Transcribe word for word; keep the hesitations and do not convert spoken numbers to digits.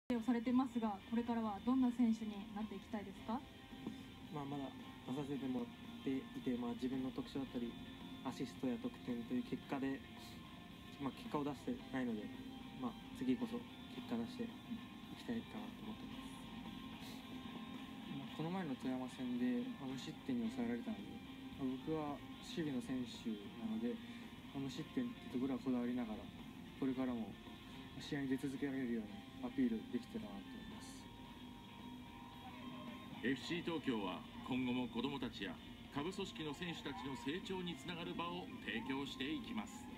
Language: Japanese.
をされてますが、これからはどんな選手になっていきたいですか？ まあ、まだ出させてもらっていて、まあ、自分の特徴だったりアシストや得点という結果で、まあ、結果を出してないので、まあ、次こそ結果出していきたいかなと思ってます。まあ、この前の富山戦で、まあ、無失点に抑えられたので、まあ、僕は守備の選手なので、まあ、無失点ってところはこだわりながら、これからも試合に出続けられるようにアピールできたらなと思います。 エフシー 東京は今後も子どもたちや下部組織の選手たちの成長につながる場を提供していきます。